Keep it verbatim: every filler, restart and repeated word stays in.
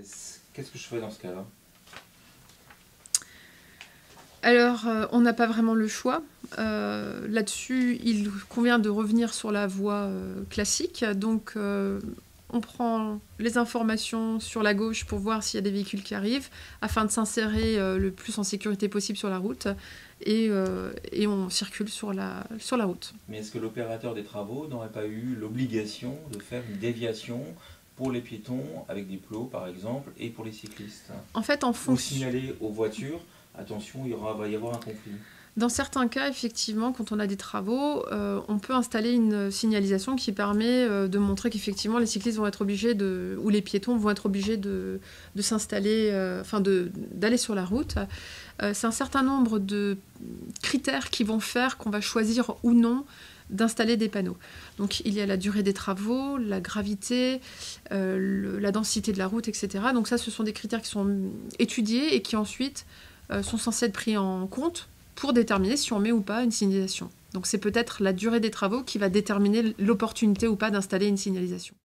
Qu'est-ce que je fais dans ce cas-là? Alors, euh, on n'a pas vraiment le choix. Euh, Là-dessus, il convient de revenir sur la voie euh, classique. Donc, euh, on prend les informations sur la gauche pour voir s'il y a des véhicules qui arrivent, afin de s'insérer euh, le plus en sécurité possible sur la route, et, euh, et on circule sur la, sur la route. Mais est-ce que l'opérateur des travaux n'aurait pas eu l'obligation de faire une déviation pour les piétons, avec des plots par exemple, et pour les cyclistes? En fait, en Ou fonction... signaler aux voitures, attention, il y aura, va y avoir un conflit? Dans certains cas, effectivement, quand on a des travaux, euh, on peut installer une signalisation qui permet euh, de montrer qu'effectivement les cyclistes vont être obligés de, ou les piétons vont être obligés de, de s'installer, euh, enfin de, d'aller sur la route. Euh, c'est un certain nombre de critères qui vont faire qu'on va choisir ou non d'installer des panneaux. Donc il y a la durée des travaux, la gravité, euh, le, la densité de la route, et cetera. Donc ça, ce sont des critères qui sont étudiés et qui ensuite euh, sont censés être pris en compte pour déterminer si on met ou pas une signalisation. Donc c'est peut-être la durée des travaux qui va déterminer l'opportunité ou pas d'installer une signalisation.